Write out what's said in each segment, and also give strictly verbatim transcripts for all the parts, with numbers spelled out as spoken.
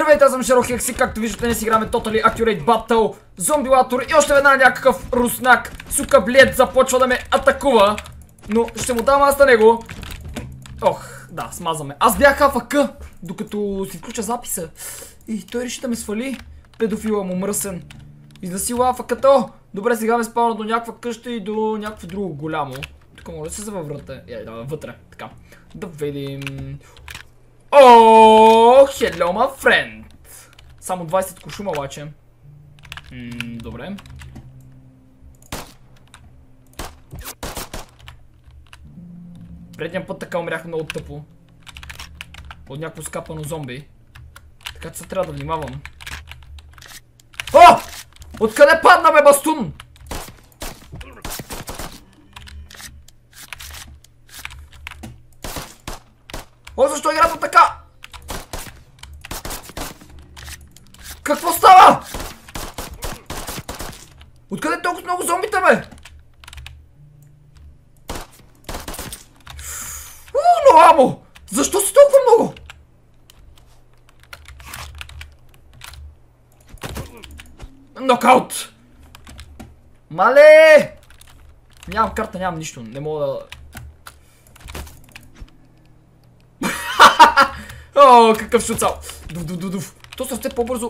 Здравейте, аз съм Шаро Хекси, както виждате днес играме Totally Accurate Battle, Зомбилатор и още веднага някакъв руснак, сука блед, започва да ме атакува, но ще му дам аз на него. Ох, да, смазваме. Аз бях АФК, докато си включа записа и той реши да ме свали, педофила му мръсен. Изнасила АФК-то. Добре, сега ме спавна до някаква къща и до някакво друго голямо. Тук може да се завърврате. Я, да, вътре, така. Да видим. О, hello, my friend. Само двайсет кошума обаче. Ммм, добре. Предния път така умрях много тъпо. От някакво скапано зомби. Така че се трябва да внимавам. О! Откъде падна, бе, бастун? О, защо играта така? Какво става? Откъде толкова много зомбита, бе? Уу, но амо! Защо си толкова много? Нокаут! Мале! Нямам карта, нямам нищо. Не мога да... О, какъв шуцал! Дуф, дуф, дуф, дуф. То са сте по-бързо.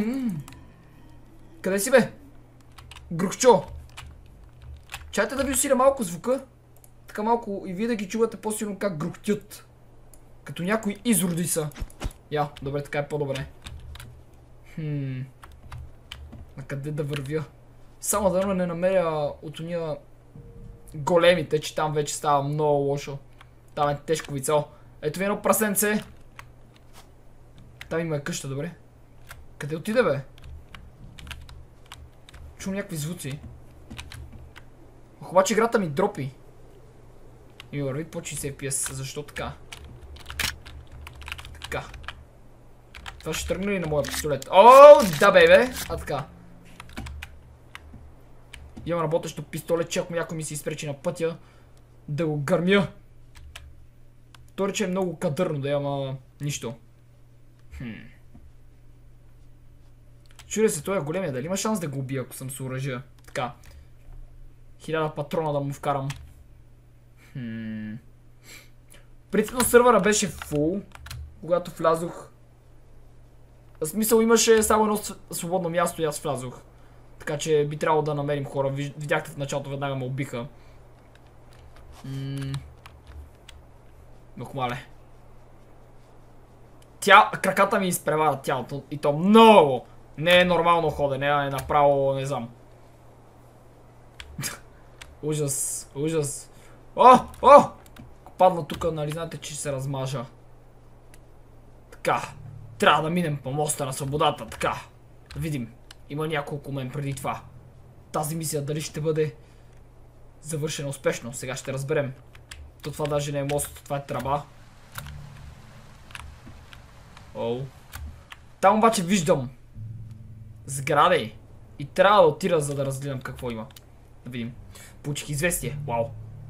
Къде си, бе? Грухчо! Чайте да ви усиля малко звука. Така малко и вие да ги чувате по-силно как грухтят. Като някои изроди са. Я, добре, така е по-добре. Хм... На къде да вървя? Само да не намеря от уния големите, че там вече става много лошо. Там е тежко вицо. Ето ви едно прасенце. Там има къща, добре. Къде отиде, бе? Чу някакви звуци. Ох, обаче играта ми дропи. И върви по шейсет еф пи ес. Защо така? Така. Това ще тръгне ли на моя пистолет? О, да, бебе! А така. Имам работещо пистолетче, ако някой ми се изпречи на пътя да го гърмя. То рече е много кадърно да има нищо. Хм. Чудя се, той е големия, дали има шанс да го убия, ако съм с оръжия? Така. Хиляда патрона да му вкарам. Хм. Принципно сървъра беше фул, когато влязох. В смисъл имаше само едно свободно място и аз влязох. Така че би трябвало да намерим хора. Видяхте в началото, веднага ме убиха. Ммм. Ох, мале. Тя, краката ми изпреварят тялото и то много. Не е нормално ходене, а е направо, не знам. Ужас, ужас. О, о! Ако падна тук, нали знаете, че ще се размажа. Така. Трябва да минем по моста на свободата, така. Да видим. Има няколко мен преди това. Тази мисия дали ще бъде завършена успешно. Сега ще разберем. То това даже не е мост, това е тръба. Оу. Там обаче виждам сгради. И трябва да отида, за да разгледам какво има. Да видим. Получих известие. Вау.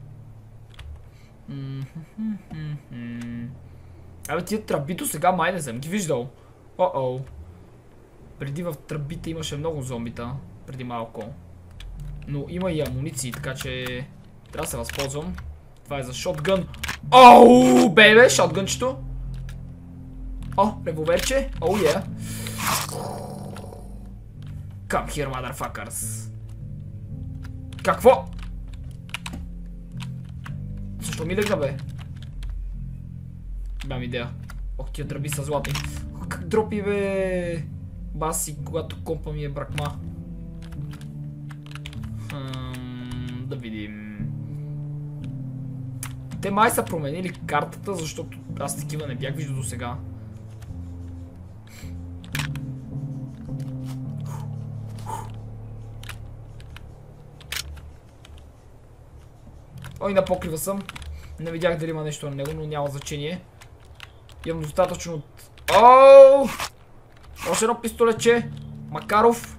Абе, тия тръби до сега май не съм ги виждал. О-о. Преди в тръбите имаше много зомбита. Преди малко. Но има и амуниции, така че трябва да се възползвам. Това е за шотгън. Оу, бебе, шотгънчето. О, револверче. Оу, е. Come here, motherfuckers. Какво? Защо ми легна, бе? Нямам идея. Ох, тия тръби са злати. Ох, как дропи, бе. Баси, когато компа ми е бракма. Хм, да видим. Те май са променили картата, защото аз такива не бях виждал до сега. Ой, на покрива съм. Не видях дали има нещо на него, но няма значение. Имам достатъчно от... Оу! Още едно пистолетче. Макаров.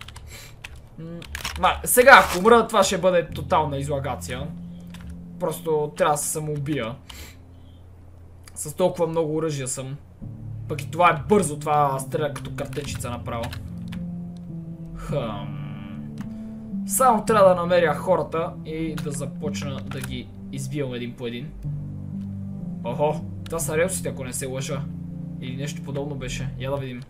Ма, сега, ако умра, това ще бъде тотална излагация. Просто трябва да се самоубия. С толкова много оръжия съм. Пък и това е бързо, това стреля като картечица направо. Хъм... Само трябва да намеря хората и да започна да ги избивам един по един. Охо, това са релсите, ако не се лъжа. Или нещо подобно беше. Я да видим.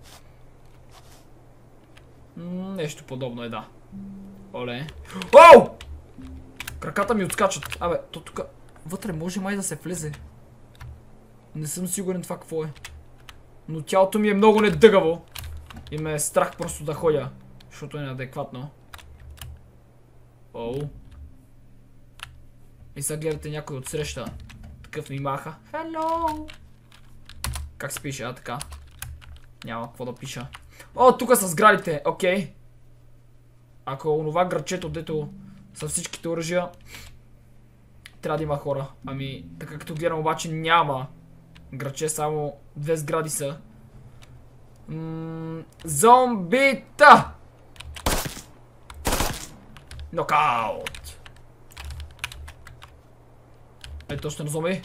М нещо подобно е, да. Оле. Оу! Краката ми отскачат. Абе, то тук вътре може май да се влезе. Не съм сигурен това какво е. Но тялото ми е много недъгаво. И ме е страх просто да ходя. Защото е неадекватно. Оу. И сега гледате някой от среща. Такъв ми маха. Hello! Как се пише? А, така. Няма какво да пиша. О, тук са сградите. Окей. Ако е онова градчето, дето са всичките оръжия, трябва да има хора. Ами, така като гледам обаче няма градче, само две сгради са. М зомбита! Нокаут! Е, точно на зомби.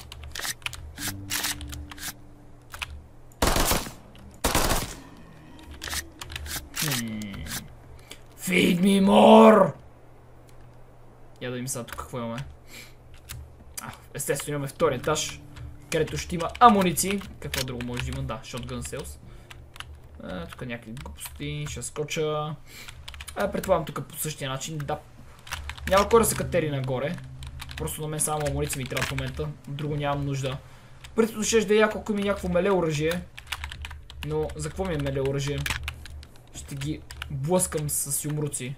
Feed me more! Я да видим сега тук какво имаме. А, естествено имаме втори етаж, където ще има амуниции. Какво друго може да има? Да, shotgun sales. А, тук някакви глупости, ще скоча. А, предполагам тук по същия начин, да. Няма кой да се катери нагоре. Просто на мен само амуниции ми трябва в момента. Друго нямам нужда. Прето ще да е яко, ако ми някакво меле оръжие. Но за какво ми е меле оръжие? Ще ги блъскам с юмруци.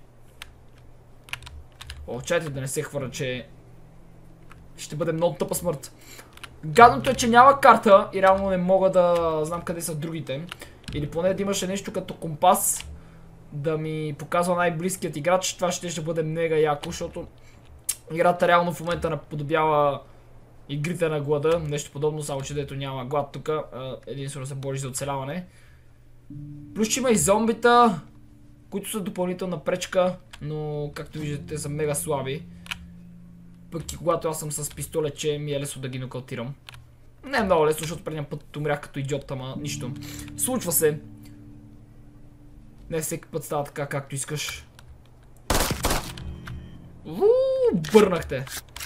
О, чайте да не се хвърля, че ще бъде много тъпа смърт. Гадното е, че няма карта и реално не мога да знам къде са другите. Или поне да имаше нещо като компас да ми показва най-близкият играч. Това ще, ще бъде мега яко, защото играта реално в момента наподобява игрите на глада. Нещо подобно, само че дето няма глад тук. Единствено се бори за оцеляване. Плюс че има и зомбита, които са допълнителна пречка, но както виждате са мега слаби. Пък и когато аз съм с пистолетче, ми е лесно да ги нокаутирам. Не е много лесно, защото предния път умрях като идиот, ама нищо. Случва се. Не всеки път става така, както искаш. Ууу, бърнахте.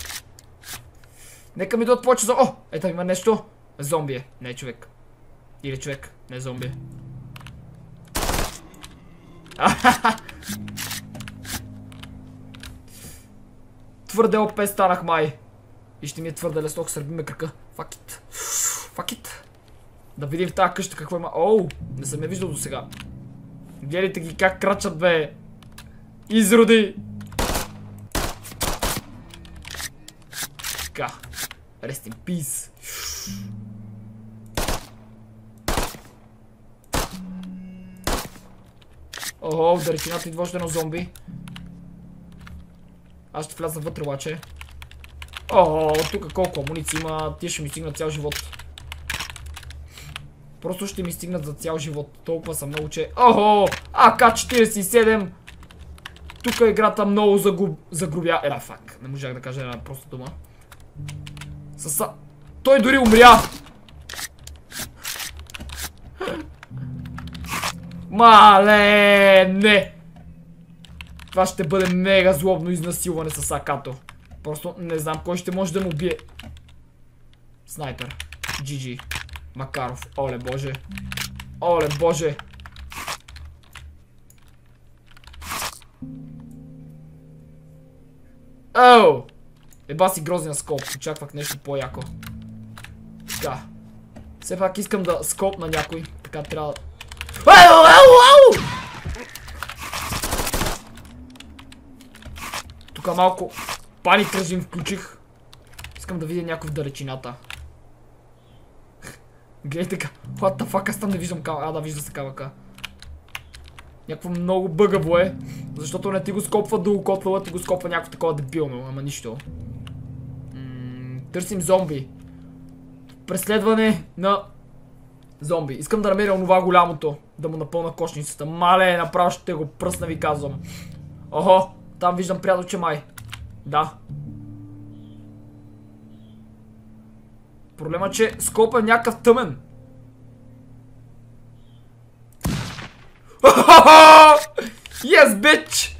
Нека ми дадат повече за... О, ето има нещо. Зомби е, не е човек. Или човек, не е зомби. Твърде ОП станах май. И ще ми е твърде лесно, ако сърбиме кръка. Fuck it. Fuck it. Да видим в тази къща какво има. Оу, не съм я виждал до сега. Гледайте ги как крачат, бе. Изроди. Така. Rest in peace. Охо, в далечината идва още едно зомби. Аз ще вляза вътре обаче. О, тук колко амуниции има, тия ще ми стигнат цял живот. Просто ще ми стигнат за цял живот. Толкова са много, че... Охо, А К четиридесет и седем. Тук играта много загуб... загрубя. Ера, фак, не можах да кажа една проста дума. Съса... Той дори умря! Мале, не! Това ще бъде мега злобно изнасилване с А К-то. Просто не знам кой ще може да му бие. Снайпер. Джи Джи. Макаров. Оле боже. Оле боже. Оу! Еба си грозния скоп. Очаквах нещо по-яко. Така. Все пак искам да скопна някой. Така трябва да... Ау, ау, ау! Тук малко паник режим включих. Искам да видя някой в далечината. Гледайте така. What the fuck, аз там не виждам камъка. А, да, вижда се камъка. Някакво много бъгаво е. Защото не ти го скопва долукотвала, ти го скопва някакво такова дебилно. Ама нищо. М търсим зомби. Преследване на зомби. Искам да намеря онова голямото. Да му напълна кошницата. Мале, направо ще го пръсна, ви казвам. Охо, там виждам приятелче май. Да. Проблема, че скопът е някакъв тъмен. Yes, bitch!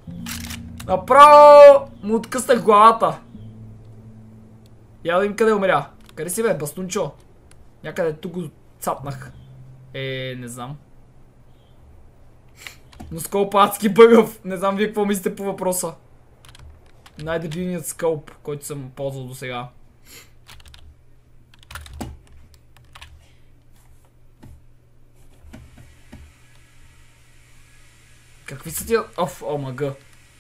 Направо му откъснах главата. Я да им къде умря. Къде си бе, бастунчо? Някъде тук го цапнах. Е, не знам. Но скълп адски бъгъв. Не знам вие какво мислите по въпроса. Най-дебилният скълп, който съм ползвал до сега. Какви са тия... Оф, омага.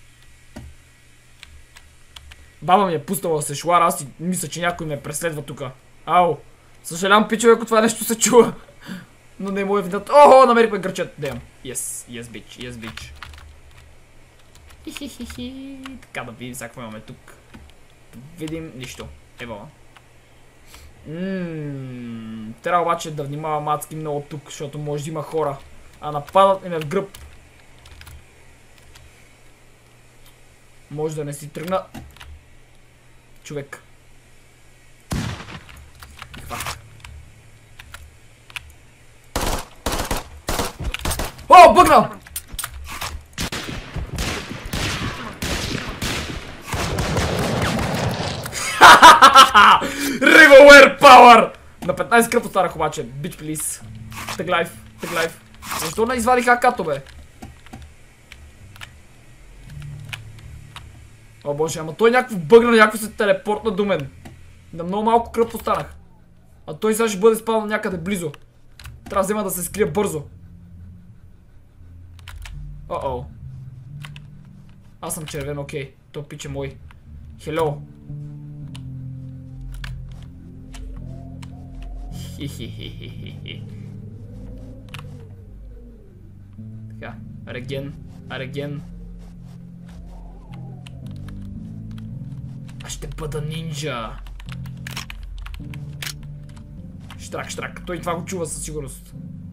Баба ми е пуснала да се шуара, аз си мисля, че някой ме преследва тука. Ау. Съжалявам, пичове, ако това нещо се чува. Но не му е видят. Охо, намерихме гърчет. Дем. Yes, yes, bitch, yes, bitch. Хи-хи-хи-хи. Така да видим сега какво имаме тук. Да видим нищо. Ево. Ммм. Трябва обаче да внимавам адски много тук, защото може да има хора. А нападат ми ме в гръб. Може да не си тръгна. Човек. О, бъгнал! Revolver Power! На петнайсет кръв останах обаче. Bitch, please. Tag life, tag life. Защо не извадих акато, бе? О, боже, ама той някакво бъгна, някакво се телепортна до мен. На много малко кръв останах. А той сега ще бъде спал някъде близо. Трябва да взема да се скрия бързо. О-о. Аз съм червен, окей. То пиче мой. Хело. Хи-хи-хи-хи-хи. Така, реген, реген. Аз ще бъда нинджа. Штрак, штрак. Той това го чува със сигурност.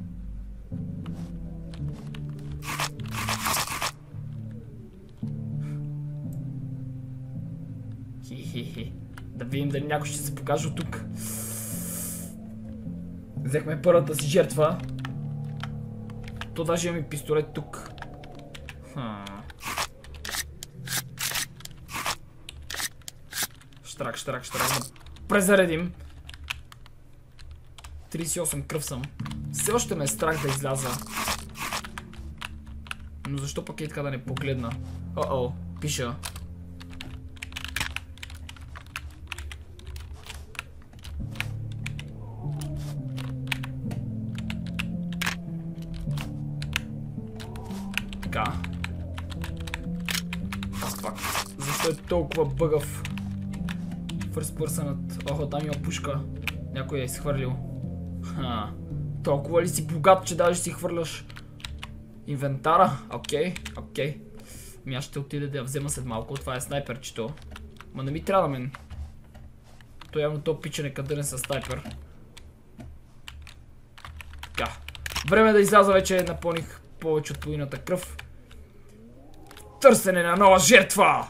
Хи-хи-хи. Да видим дали някой ще се покаже от тук. Взехме първата си жертва. То даже имаме пистолет тук. Хм. Штрак, штрак, штрак. Да презаредим. трийсет и осем кръв съм. Все още ме е страх да изляза. Но защо пък е така да не погледна? О-о, пиша. Така. Фак. Защо е толкова бъгъв? First personът. Охо, там има пушка. Някой е изхвърлил. Ха. Толкова ли си богат, че даже си хвърляш инвентара? Окей, окей. Ми аз ще отида да я взема след малко. Това е снайперчето. Ма не ми трябва да мен. То явно то пича некадърен със снайпер. Така. Време да изляза, вече напълних повече от половината кръв. Търсене на нова жертва!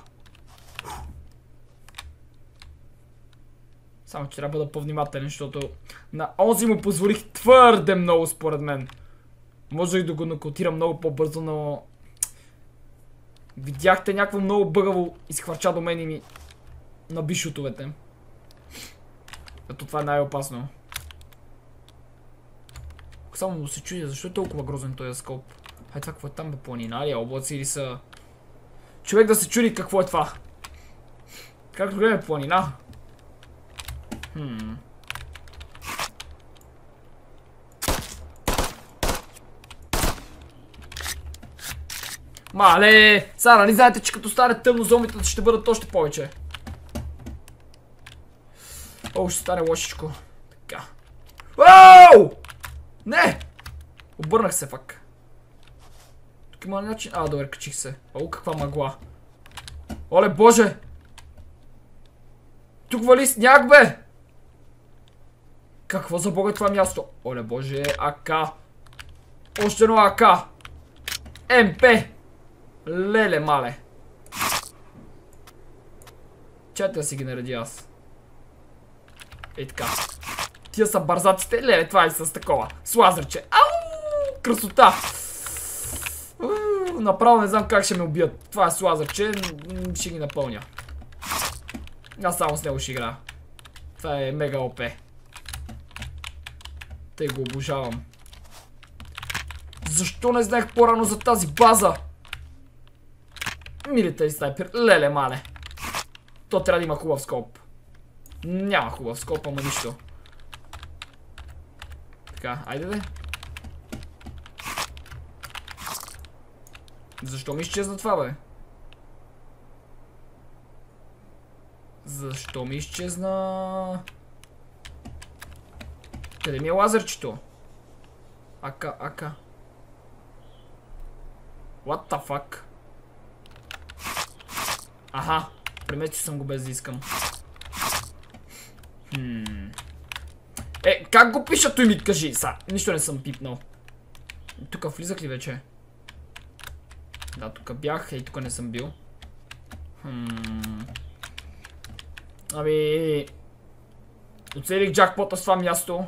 Само че трябва да бъда по-внимателен, защото на онзи му позволих твърде много според мен. Можех да го нокаутирам много по-бързо, но... Видяхте някакво много бъгаво изхвърча до мен и ми наби шутовете. Ето това е най-опасно. Само да се чудя, защо е толкова грозен този скоп? Хай това какво е там бе, планина ли? Облаци или са... Човек да се чуди какво е това. Както гледаме планина. Хм. Мале! Сега, нали знаете, че като стане тъмно, зомбите ще бъдат още повече. О, ще стане лошичко. Така. Оу! Не! Обърнах се, фак. Тук има начин... А, добре, качих се. О, каква мъгла. Оле, боже! Тук вали сняг, бе! Какво за бога е това място? Оле, боже, АК. Още едно АК. МП. Леле, мале. Чайте да си ги нареди аз. Ей така. Тия са бързаците. Леле, това е с такова. С лазерче. Ау! Красота! Направо не знам как ще ме убият. Това е с лазърче, ще ги напълня. Аз само с него ще играя. Това е мега ОП. Тъй го обожавам. Защо не знаех по-рано за тази база? Милитари снайпер. Леле, мале. То трябва да има хубав скоп. Няма хубав скоп, ама нищо. Така, айде де. Защо ми изчезна това, бе? Защо ми изчезна? Къде ми е лазърчето? Ака, ака. What the fuck? Аха, преместил съм го без да искам. Хм. Е, как го пиша той ми кажи? Са, нищо не съм пипнал. Тук влизах ли вече? Да, тук бях и тук не съм бил. Хм. Ами... Оцелих джакпота с това място.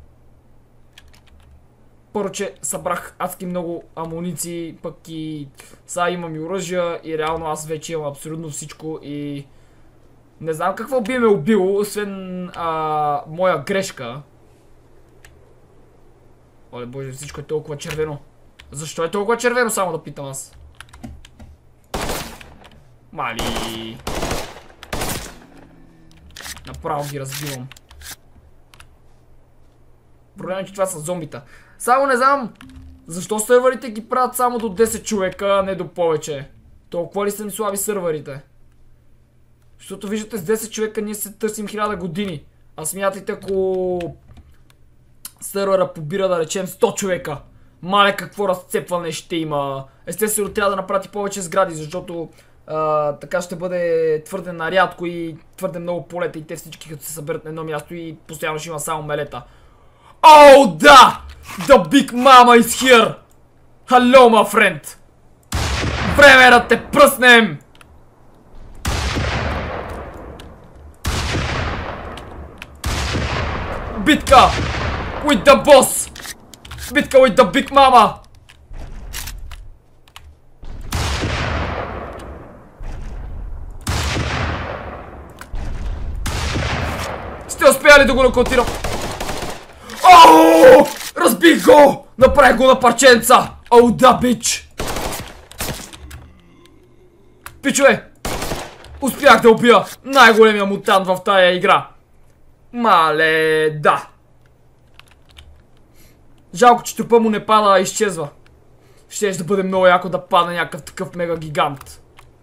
Първо, че събрах адски много амуниции, пък и сега имам и оръжия и реално аз вече имам абсолютно всичко и... Не знам какво би ме убило, освен а, моя грешка. Оле боже, всичко е толкова червено. Защо е толкова червено, само да питам аз? Мали... Направо ги разбивам. Проблемът е, че това са зомбита. Само не знам защо сървърите ги правят само до десет човека, а не до повече. Толкова ли са ни слаби сървърите? Защото виждате, с десет човека ние се търсим хиляда години. А смятайте, ако сървъра побира, да речем, сто човека. Мале какво разцепване ще има. Естествено трябва да направи повече сгради, защото а, така ще бъде твърде нарядко и твърде много полета и те всички като се съберат на едно място и постоянно ще има само мелета. О, да! The Big Mama is here! Hello, my friend! Време е да те пръснем! Битка! With the boss! Битка with the Big Mama! Сте успяли да го нокаутирам? Ооо! Разбих го! Направих го на парченца! Оу, да, бич! Пичове! Успях да убия най-големия мутант в тая игра! Мале, да! Жалко, че трупа му не пада, а изчезва. Щеш да бъде много яко да падне някакъв такъв мега гигант.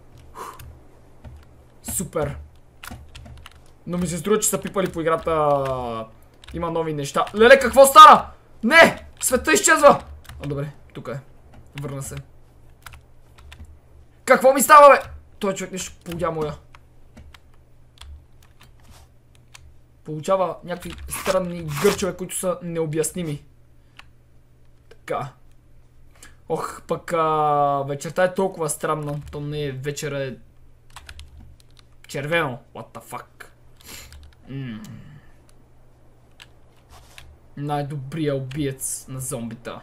Супер! Но ми се струва, че са пипали по играта. Има нови неща. Леле, какво стана? Не! Света изчезва! А, добре, тук е. Върна се. Какво ми става, бе? Той човек нещо полудя моя. Получава някакви странни гърчове, които са необясними. Така. Ох, пък а, вечерта е толкова странна. То не е вечера е червено. What the fuck? Mm. Най-добрия убиец на зомбита.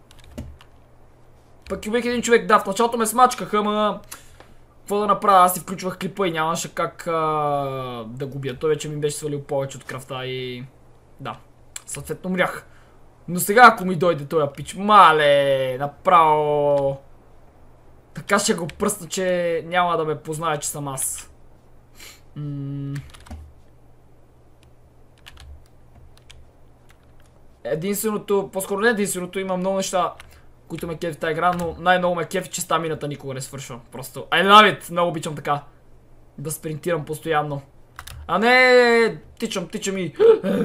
Пък и убих един човек, да, в началото ме смачкаха, ама... Какво да направя? Аз си включвах клипа и нямаше как а, да го бия. Той вече ми беше свалил повече от кръвта и... Да, съответно мрях. Но сега ако ми дойде този пич, мале, направо... Така ще го пръсна, че няма да ме познае, че съм аз. М Единственото, по-скоро не единственото, има много неща, които ме кефи в тази игра, но най-много ме кефи, че стамината никога не свършва. Просто, I love it! Много обичам така. Да спринтирам постоянно. А не, тичам, тичам и...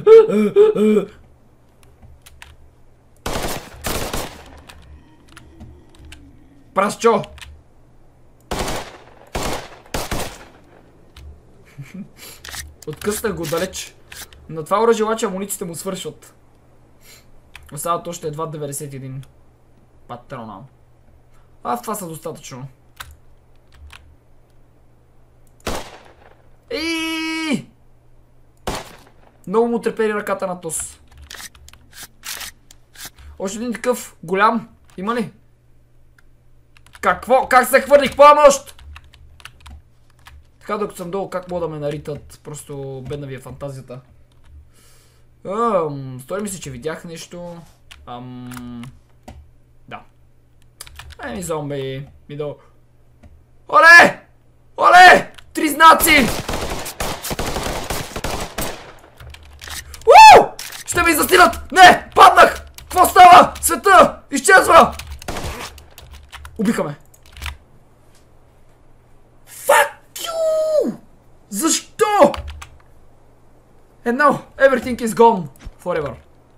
Прасчо! Откъснах го далеч. На това оръжие обаче амунициите му свършват. Остават още едва деветдесет и един патрона. А, това са достатъчно. И много му трепери ръката на Тос. Още един такъв голям. Има ли? Какво? Как се хвърлих? Помощ! Така, докато съм долу, как мога да ме наритат? Просто бедна ви е фантазията. Ам, стори ми се, че видях нещо. Ам... Да. Еми, зомби. Ми долу. Оле! Оле! Три знаци! Уу! Ще ми застинат! Не! Паднах! Какво става? Света! Изчезва! Убиха ме. Защо? And now, everything is gone. Forever.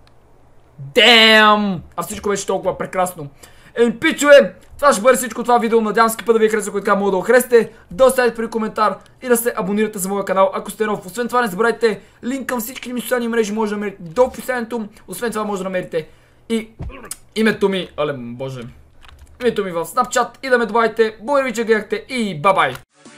Damn! А всичко беше толкова прекрасно. Еми, пичове, това ще бъде всичко това видео. Надявам се, да ви е харесва, който така мога да го харесате. Да оставите при коментар и да се абонирате за моя канал, ако сте нов. Освен това, не забравяйте линк към всички ми социални мрежи, може да намерите до описанието. Освен това, може да намерите и името ми, але, боже, името ми в Snapchat и да ме добавите. Благодаря ви, че гледахте и бай-бай!